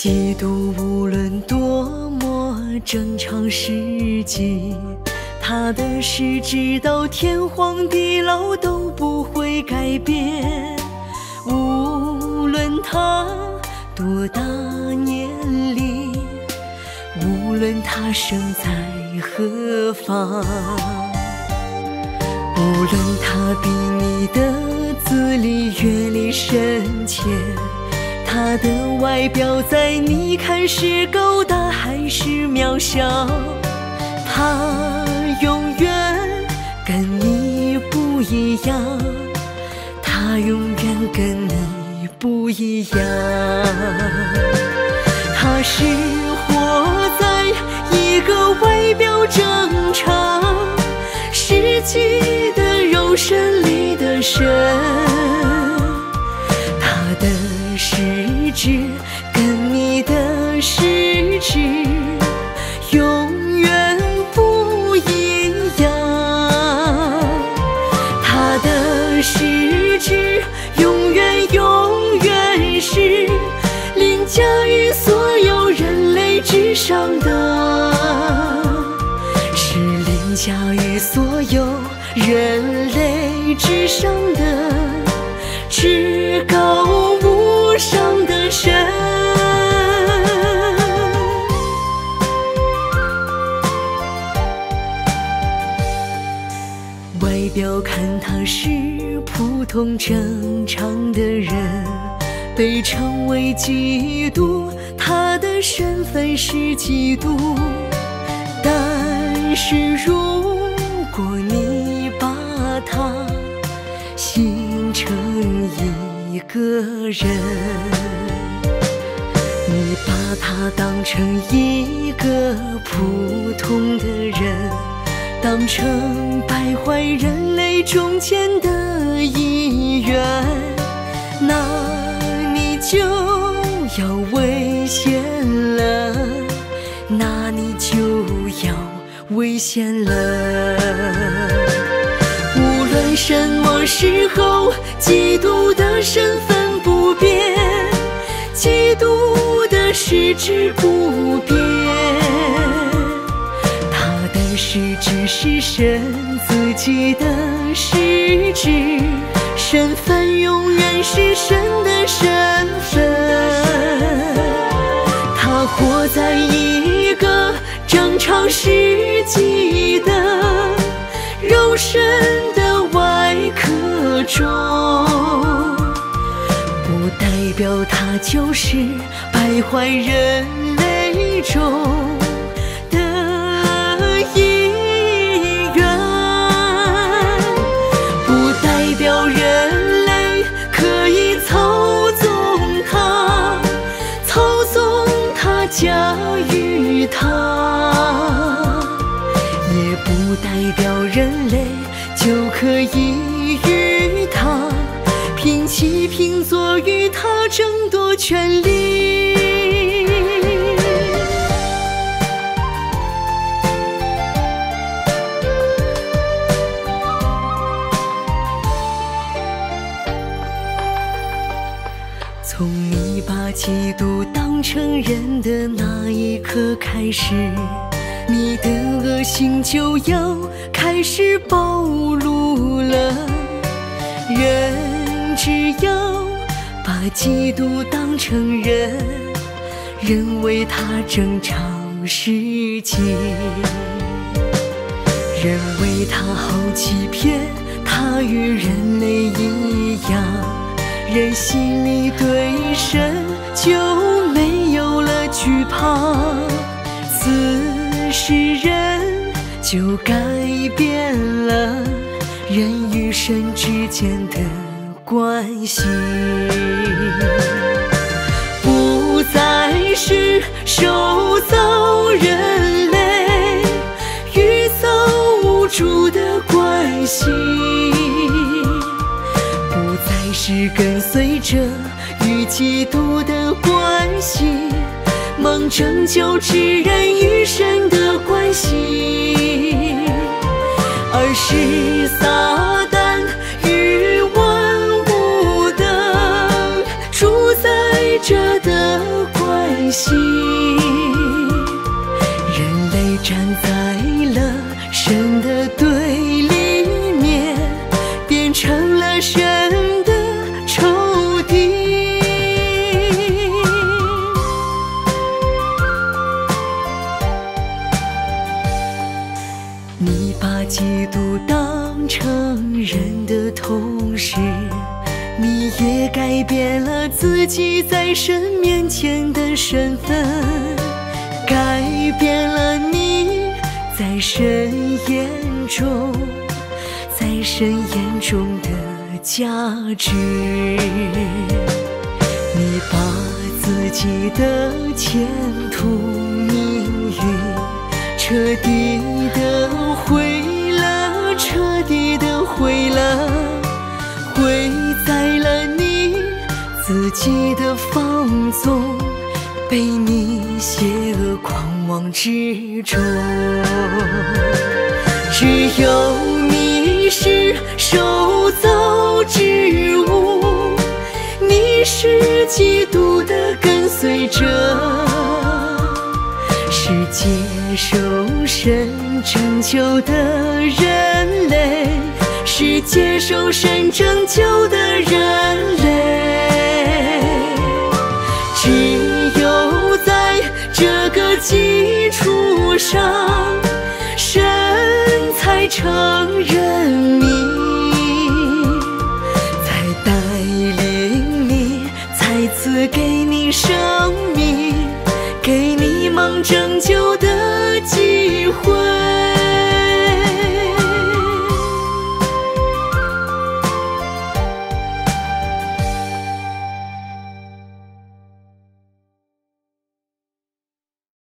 嫉妒无论多么正常事迹，它的事直到天荒地老都不会改变。无论他多大年龄，无论他生在何方，无论他比你的资历阅历深浅，他的外表在你看是高大还是渺小，他永远跟你不一样，他永远跟你不一样。他是活在一个外表正常实际的肉身里的神，他的实质跟你的实质永远不一样，他的实质永远是凌驾于所有人类之上的，是凌驾于所有人类之上的至高无上的神。外表看他是普通正常的人，被称为基督，他的身份是基督。但是如果你把他心成一个人，你把他当成一个普通的人，当成败坏人类中间的一员，那你就要危险了，那你就要危险了。无论什么时候，基督的身份不变，基督的实质不变，他的实质是神自己的实质，身份永远是神的身份。他活在一个正常实际的肉身的外壳中，不代表他就是败坏人类中的一员，不代表人类可以操纵他，操纵他，驾驭他，也不代表人类就可以与他平起平坐，与他争夺权利。从你把基督当成人的那一刻开始，你的恶行就要开始暴露了。人只要把基督当成人，认为他正常世界，认为他好欺骗，他与人类一样，人心里对神就没有了惧怕，此时人就改变了人与神之间的关系，不再是受造人类与造物主的关系，不再是跟随着与基督的关系，蒙拯救之人与神的关系，而是撒旦与万物的主宰者的关心。人类站在了神的对立面，变成了神的仇敌。你把基督当成人的同时，你也改变了自己在神面前的身份，改变了你在神眼中，在神眼中的价值。你把自己的前途命运彻底的毁了，彻底的毁了，毁在了你自己的放纵，被你邪恶狂妄之中。只有你是受造之物，你是基督的跟随者，是接受神拯救的人类，是接受神拯救的人类。只有在这个基础上，神才承认你，才带领你，才赐给你生命，给你蒙拯救的